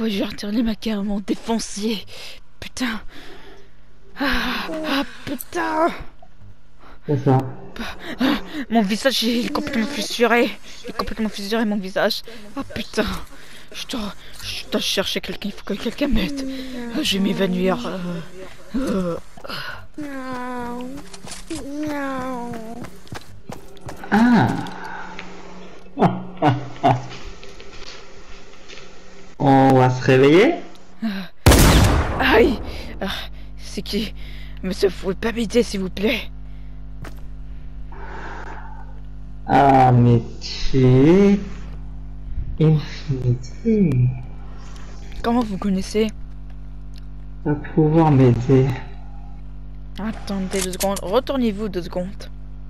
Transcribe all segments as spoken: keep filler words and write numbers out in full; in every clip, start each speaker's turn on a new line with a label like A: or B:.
A: ouais, j'ai retiré ma carrément défoncé. Putain. Ah, ah putain.
B: C'est ça.
A: Ah, mon visage il est complètement fissuré. Il est complètement fissuré mon visage. Ah putain. Je dois, je dois chercher quelqu'un, il faut que quelqu'un m'aide. Ah, je vais m'évanouir. Euh, euh.
B: Ah. On va se réveiller?
A: Aïe. Ah, c'est qui? Monsieur, vous pouvez pas m'aider s'il vous plaît?
B: Ah, mais tu es... Infinity.
A: Comment vous connaissez?
B: Va pouvoir m'aider.
A: Attendez deux secondes. Retournez-vous deux secondes.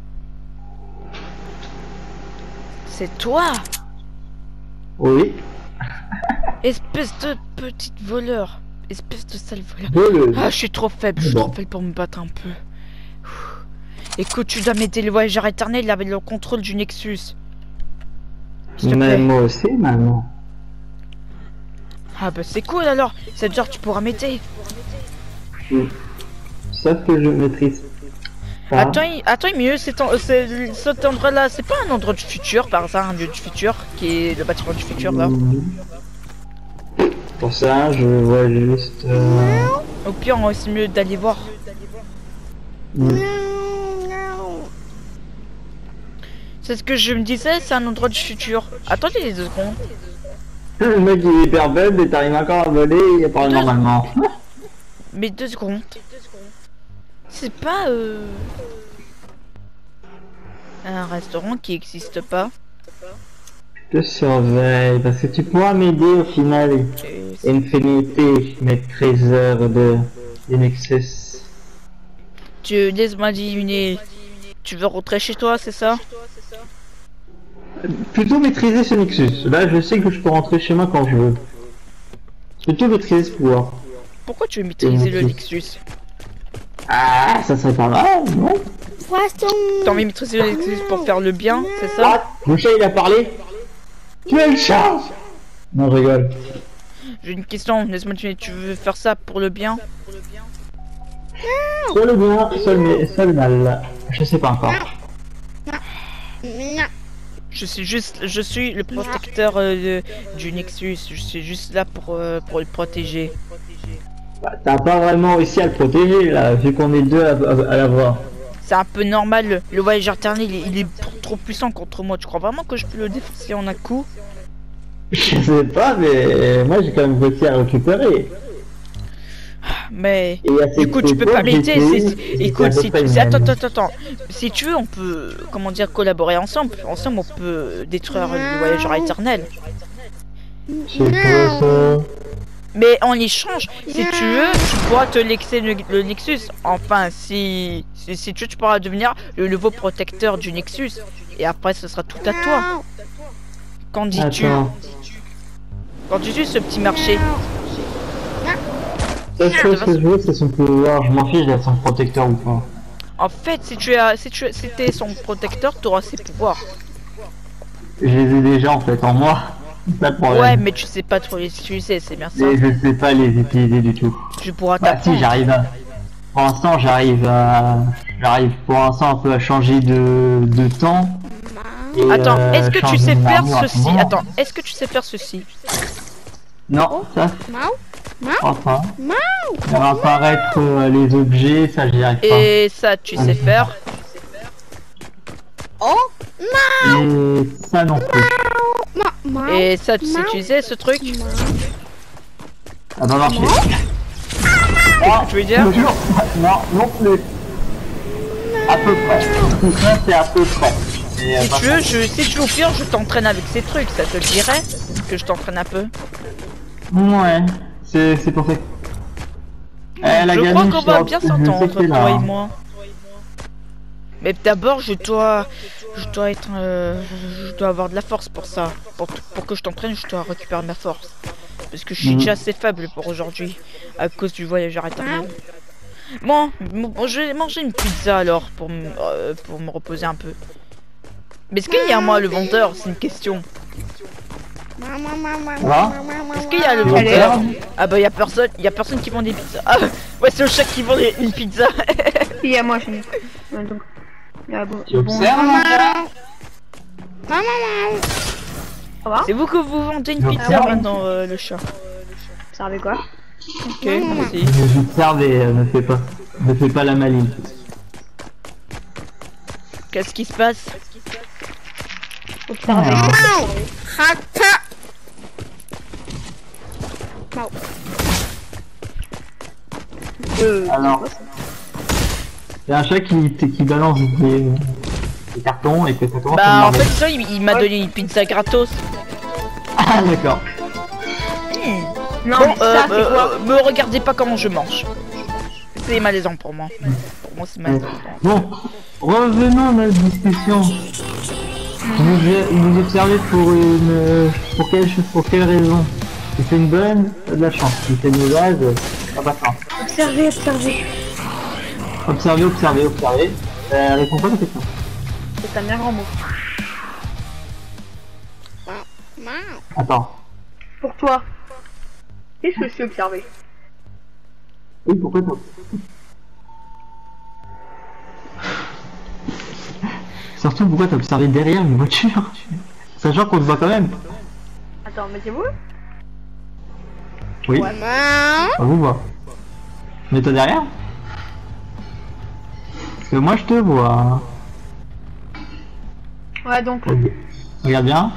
A: C'est toi?
B: Oui.
A: Espèce de petite voleur. Espèce de sale voleur.
B: Voleuse.
A: Ah, je suis trop faible. Je suis
B: Bon.
A: trop faible pour me battre un peu. Écoute, tu dois m'aider. Le voyageur éternel, il avait le contrôle du Nexus. S'il te
B: Mais
A: plaît.
B: moi aussi, maintenant.
A: Ah bah c'est cool alors. C'est genre tu pourras m'aider.
B: Mm. Sauf que je maîtrise pas.
A: Attends, il- attends, mieux, c'est en- c'est- cet endroit-là, c'est pas un endroit du futur, par hasard, un lieu du futur, qui est le bâtiment du futur, là.
B: Mm. Pour ça, je vois juste... Euh...
A: Au pire, on va aussi mieux d'aller voir.
B: Mm.
A: C'est ce que je me disais, c'est un endroit du futur. Attendez les deux secondes.
B: Le mec il est hyper bête et t'arrives encore à voler, il parle
A: Deux-
B: normalement.
A: Mais deux secondes. C'est pas euh... un restaurant qui existe pas.
B: Je te surveille, parce que tu pourras m'aider au final.
A: Et c'est-
B: Infinity, maîtriseur de, de Nexus.
A: Tu laisse-moi deviner. Tu veux rentrer chez toi, c'est ça?
B: Plutôt maîtriser ce Nexus. Là, je sais que je peux rentrer chez moi quand je veux. Plutôt maîtriser ce pouvoir.
A: Pourquoi tu veux maîtriser le
B: Nexus.
A: Nexus?
B: Ah, ça serait pas mal, non?
A: T'as envie de maîtriser le Nexus pour faire le bien, c'est ça?
B: Ah, le chat il a parlé. Tu es le chat. Non, je rigole.
A: J'ai une question, laisse-moi deviner, tu veux faire ça pour le bien?
B: Soit le bien, soit le, soit le mal. Je sais pas encore.
A: Je suis juste, je suis le protecteur euh, de- du Nexus. Je suis juste là pour euh, pour le protéger.
B: Bah, t'as pas vraiment réussi à le protéger là, vu qu'on est deux à, à, à l'avoir.
A: C'est un peu normal. Le, le voyageur éternel, il, est- il est trop puissant contre moi. Tu crois vraiment que je peux le défoncer en un coup?
B: Je sais pas, mais moi j'ai quand même réussi à récupérer.
A: Mais
B: Et à cette
A: écoute, tu peux
B: époque,
A: pas m'aider.
B: j'étais-
A: c'est-
B: j'étais
A: Écoute,
B: à peu
A: si
B: près
A: tu...
B: le
A: attends,
B: même.
A: attends, attends. Si tu veux, on peut, comment dire, collaborer ensemble. Ensemble, on peut détruire le voyageur éternel.
B: Je sais pas ça.
A: Mais en échange, si tu veux, tu pourras te laisser le, le Nexus. Enfin, si, si, si tu veux, tu pourras devenir le nouveau protecteur du Nexus. Et après, ce sera tout à toi. Qu'en dis-tu?
B: Attends.
A: Qu'en dis-tu, ce petit marché?
B: La chose que je veux, c'est son pouvoir. Je m'en fiche d'être son protecteur ou pas.
A: En fait, si tu as, si tu si t'es son protecteur, tu auras ses pouvoirs.
B: Je les ai déjà en fait en moi. C'est pas le problème.
A: Ouais, mais tu sais pas trop les utiliser, c'est bien ça.
B: Mais je sais pas les utiliser du tout.
A: Tu pourras
B: Bah si,
A: t'apprendre.
B: j'arrive à... Pour l'instant, j'arrive à... J'arrive pour l'instant un peu à changer de, de temps. Et,
A: Attends,
B: euh,
A: est-ce que tu
B: changer
A: sais
B: mon
A: faire
B: armure à ce
A: ceci?
B: moment.
A: Attends, est-ce que tu sais faire ceci?
B: Non, ça, je crois pas. Faire apparaître euh, les objets, ça j'y arrive pas.
A: Et ça, tu sais faire?
B: Et ça non plus.
A: Et ça, tu sais utiliser ce truc?
B: Ça va marcher.
A: Qu'est-ce que tu veux dire?
B: Toujours. Non, non plus. À peu près. Tout ça, c'est à peu près. Et, euh,
A: Si
B: par
A: tu veux,
B: contre-
A: je, si tu veux au pire, je t'entraîne avec ces trucs. Ça te dirait que je t'entraîne un peu?
B: Ouais, c'est c'est pour ça. Eh, la
A: Je crois
B: gamine,
A: qu'on
B: je
A: va
B: sais-
A: bien
B: je sais
A: s'entendre,
B: que t'es là,
A: toi et
B: hein.
A: moi. Mais d'abord, je dois, je dois être, euh, je dois avoir de la force pour ça. Pour, pour que je t'entraîne, je dois récupérer ma force. Parce que je suis
B: Mhm.
A: déjà assez faible pour aujourd'hui, à cause du voyageur éternel. Bon, bon, je vais manger une pizza alors, pour, me- euh, pour me reposer un peu. Mais est-ce qu'il y a moi le vendeur? C'est une question.
B: Ça va?
A: Est-ce qu'il y a le
B: Tu
A: vendeur?
B: observes?
A: Ah bah y a personne, y a personne qui vend des pizzas. Ah ouais, c'est le chat qui vend des- une pizza.
C: Il y a moi chez nous. Ouais, donc. Ah, bon.
B: Tu observes?
C: Ça va?
A: C'est vous que vous vendez une
B: Non.
A: pizza
B: Ah ouais.
A: maintenant, euh, le chat.
C: Ça servait quoi?
A: Ok, merci.
B: Je observe et euh, ne fais pas, ne fais pas la maligne.
A: Qu'est-ce qui se passe?
C: Observer.
B: Ah.
C: Euh,
B: Alors, il y a un chat qui, qui balance des, des cartons et que ça commence à
A: Bah en
B: m'énerver.
A: fait ça, il, il m'a donné une pizza gratos.
B: Ah d'accord.
C: Non,
A: Bon,
C: mais
A: euh,
C: ça, c'est
A: euh,
C: quoi?
A: euh, me regardez pas comment je mange. C'est malaisant pour moi. Pour moi c'est malaisant.
B: Bon, revenons à notre discussion. Vous, vous observez pour une... pour quelle, pour quelle raison? Si c'est une bonne, t'as de la chance. Si c'est une mauvaise, t'as pas de chance.
C: Observer, observer.
B: Observez, observez, observez. Euh, réponds pas à la question.
C: C'est un bien grand mot.
B: Attends.
C: Pour toi, qu'est-ce que c'est observer?
B: Oui, pourquoi pas? Surtout, pourquoi t'as observé derrière une voiture? Sachant qu'on te voit quand même.
C: Attends, mettez-vous?
B: Oui,
C: Ouais.
B: on vous voit. Mais toi derrière? Parce que moi je te vois.
C: Ouais, donc,
B: Regarde bien.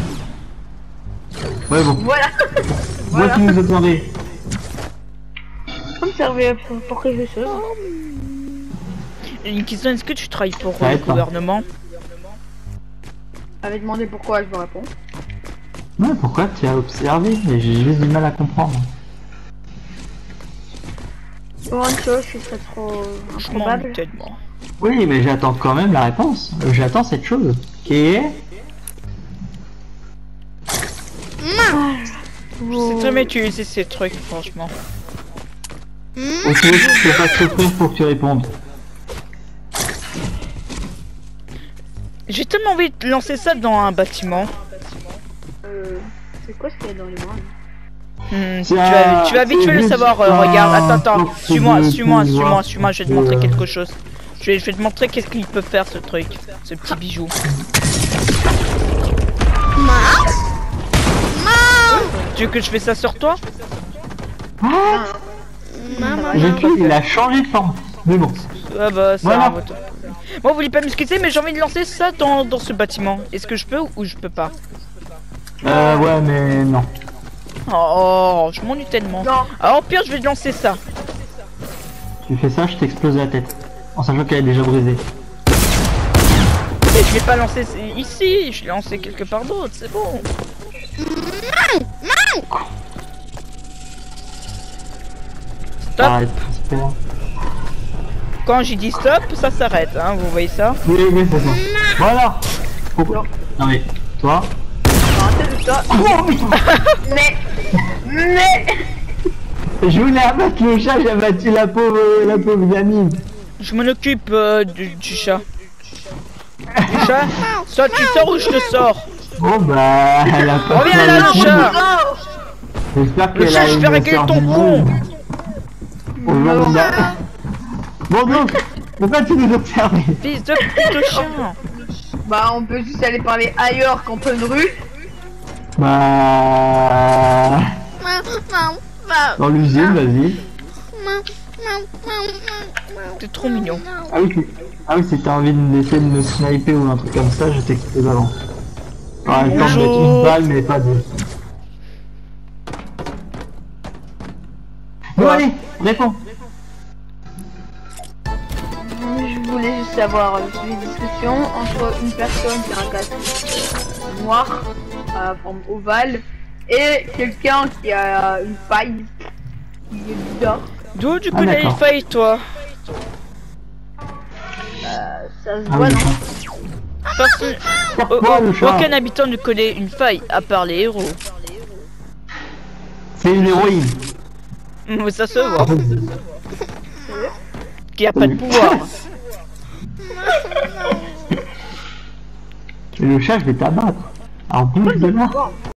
B: Ouais bon.
C: voilà.
B: Moi
C: Voilà.
B: qui nous observez.
C: Observer pour, pour quelque chose.
A: Une question, est-ce que tu travailles pour
B: Ça
A: euh, le
B: aide pas.
A: gouvernement?
C: Avait demandé pourquoi, je vous réponds.
B: Ouais, pourquoi tu as observé? Mais j'ai juste du mal à comprendre.
C: Pour une chose, ce serait trop
A: Je m'en
C: improbable.
A: tellement.
B: Oui, mais j'attends quand même la réponse. J'attends cette chose. Qui est...
A: Je sais jamais utiliser ces trucs, franchement.
B: Ok, je peux pas te souffrir pour que tu répondes.
A: J'ai tellement envie de lancer ça dans un bâtiment.
C: Euh, c'est quoi ce qu'il y a dans les mains?
A: Hmm, tu,
B: Tiens,
A: vas, tu vas vite
B: c'est
A: fait le
B: juste
A: savoir. euh,
B: un
A: regarde, attends, attends.
B: porte
A: Suis-moi,
B: de
A: suis-moi, suis-moi,
B: pouvoir.
A: suis-moi. Je vais te montrer
B: Euh.
A: quelque chose. Je vais, je vais te montrer qu'est-ce qu'il peut faire ce truc, ce petit bijou. Tu veux que je fais ça sur toi?
B: J'ai cru qu'il a changé de forme. Mais bon.
A: Ah bah ça.
B: Voilà.
A: votre problème. Moi, vous voulez pas m'excuser, mais j'ai envie de lancer ça dans, dans ce bâtiment. Est-ce que je peux ou je peux pas?
B: Euh, ouais, mais non.
A: Oh, je m'ennuie tellement.
C: Non.
A: Alors, au pire, je vais te lancer ça.
B: Tu fais ça, je t'explose la tête. En sachant qu'elle est déjà brisée.
A: Mais je vais pas lancer ici, je l'ai lancé quelque part d'autre, c'est bon. Stop.
B: Arrête, super.
A: Quand j'ai dit stop, ça s'arrête, hein, vous voyez ça?
B: Oui, oui, c'est ça. Voilà. Pourquoi? Non mais, toi.
C: Arrêtez de ça. Mais, mais,
B: Je voulais abattre le chat, j'ai abattu la pauvre, la pauvre gamine.
A: Je m'en occupe euh, du, du chat. Du chat? Soit tu sors ou je te sors.
B: Bon bah, elle a pas
A: Reviens là, le chat.
B: J'espère
A: Le
B: qu'elle
A: chat,
B: a
A: je
B: une
A: fais régler
B: sœur
A: ton
B: jumelle.
A: con.
B: Au genre d'un- Bon donc, pourquoi tu nous observes?
A: Fils de pute de chien.
C: bah, on peut juste aller parler ailleurs qu'en pleine rue.
B: Bah... Dans l'usine, vas-y.
A: T'es trop mignon.
B: Ah oui, tu- ah oui, si t'as envie de d'essayer de me sniper ou un truc comme ça, je t'explique avant. Par exemple, mettre
A: Bonjour.
B: une balle, mais pas deux. Bon
A: Ouais.
B: allez, réponds.
C: Je voulais juste savoir euh, une discussion entre une personne qui a un casque noir à forme ovale et quelqu'un qui a une faille qui est bizarre.
A: D'où tu
B: Ah,
A: connais les
B: d'accord.
A: failles, toi?
C: Euh, ça se
B: Ah
C: voit,
B: oui,
C: non?
A: Personne...
B: Pourquoi le chat?
A: Aucun habitant ne connaît une faille, à part les héros.
B: C'est une héroïne.
A: Mais ça se voit. Qui a pas de pouvoir.
B: Et le chat, je vais t'abattre. En plus de là.